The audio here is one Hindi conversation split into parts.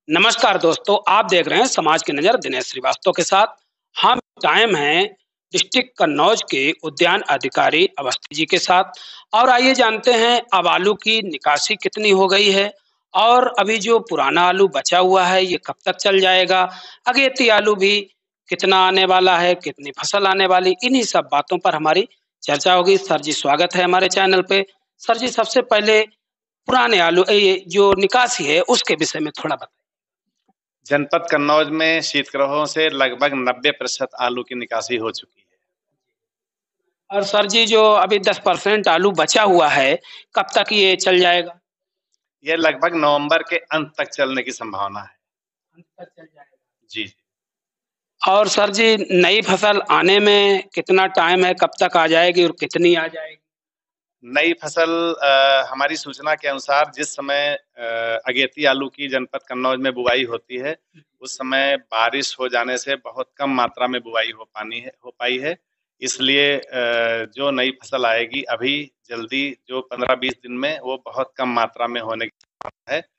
नमस्कार दोस्तों, आप देख रहे हैं समाज की नज़र दिनेश श्रीवास्तव के साथ। हम टाइम हैं डिस्ट्रिक्ट कन्नौज के उद्यान अधिकारी अवस्थी जी के साथ और आइए जानते हैं अब आलू की निकासी कितनी हो गई है और अभी जो पुराना आलू बचा हुआ है ये कब तक चल जाएगा, अगेती आलू भी कितना आने वाला है, कितनी फसल आने वाली, इन्हीं सब बातों पर हमारी चर्चा होगी। सर जी स्वागत है हमारे चैनल पे। सर जी सबसे पहले पुराने आलू ये जो निकासी है उसके विषय में थोड़ा बताइए। जनपद कन्नौज में शीतगृहों से लगभग 90% आलू की निकासी हो चुकी है। और सर जी जो अभी 10% आलू बचा हुआ है, कब तक ये चल जाएगा? यह लगभग नवंबर के अंत तक चलने की संभावना है। अंत तक चल जाएगा। जी। और सर जी नई फसल आने में कितना टाइम है, कब तक आ जाएगी और कितनी आ जाएगी? नई फसल हमारी सूचना के अनुसार जिस समय अगेती आलू की जनपद कन्नौज में बुवाई होती है, उस समय बारिश हो जाने से बहुत कम मात्रा में बुवाई हो पाई है। इसलिए जो नई फसल आएगी अभी जल्दी जो 15-20 दिन में वो बहुत कम मात्रा में होने की संभावना है।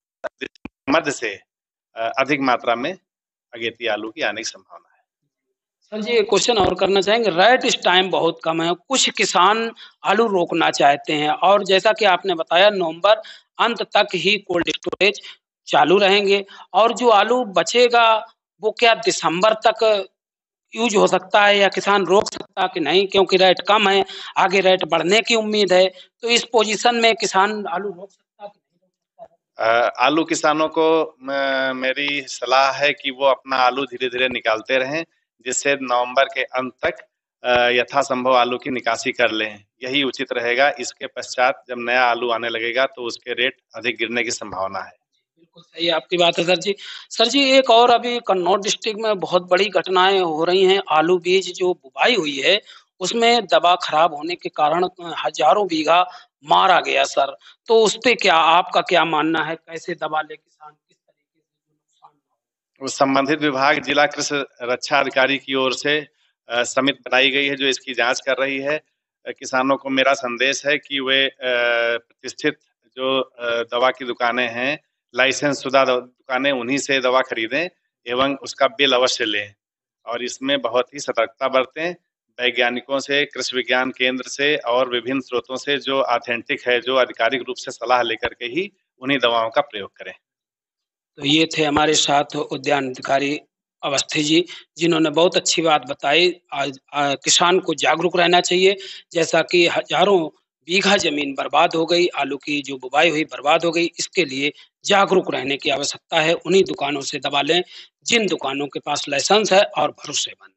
मध्य से अधिक मात्रा में अगेती आलू की आने की संभावना है। सर जी एक क्वेश्चन और करना चाहेंगे, रेट इस टाइम बहुत कम है, कुछ किसान आलू रोकना चाहते हैं और जैसा कि आपने बताया नवंबर अंत तक ही कोल्ड स्टोरेज चालू रहेंगे और जो आलू बचेगा वो क्या दिसंबर तक यूज हो सकता है या किसान रोक सकता है कि नहीं, क्योंकि रेट कम है, आगे रेट बढ़ने की उम्मीद है, तो इस पोजीशन में किसान आलू रोक सकता है कि नहीं रोक सकता है? आलू किसानों को मेरी सलाह है कि वो अपना आलू धीरे-धीरे निकालते रहें, जिससे नवंबर के अंत तक यथासंभव आलू की निकासी कर लें। यही उचित रहेगा। इसके पश्चात जब नया आलू आने लगेगा तो उसके रेट अधिक गिरने की संभावना है। बिल्कुल सही आपकी बात है सर जी। सर जी एक और अभी कन्नौज डिस्ट्रिक्ट में बहुत बड़ी घटनाएँ हो रही हैं, आलू बीज जो बुवाई हुई है, उसमें दवा खराब होने के कारण हज़ारों बीघा मारा गया सर। तो उस पे क्या आपका क्या मानना है? कैसे दवा ले किसान, किस तरीके से जो नुकसान हुआ? उस संबंधित विभाग जिला कृषि रक्षा अधिकारी की ओर से समिति बनाई गई है जो इसकी जाँच कर रही है। किसानों को मेरा संदेश है कि वे प्रतिष्ठित जो दवा की दुकानें हैं, लाइसेंस शुदा दुकानें उन्हीं से दवा खरीदें एवं उसका बिल अवश्य लें और इसमें बहुत ही सतर्कता बरतें। वैज्ञानिकों से, कृषि विज्ञान केंद्र से और विभिन्न स्रोतों से जो ऑथेंटिक है, जो आधिकारिक रूप से सलाह लेकर के ही उन्हीं दवाओं का प्रयोग करें। तो ये थे हमारे साथ उद्यान अधिकारी अवस्थी जी, जिन्होंने बहुत अच्छी बात बताई। आज किसान को जागरूक रहना चाहिए, जैसा कि हज़ारों बीघा ज़मीन बर्बाद हो गई, आलू की जो बुवाई हुई बर्बाद हो गई, इसके लिए जागरूक रहने की आवश्यकता है। उन्हीं दुकानों से दवा लें, जिन दुकानों के पास लाइसेंस है और भरोसेमंद है।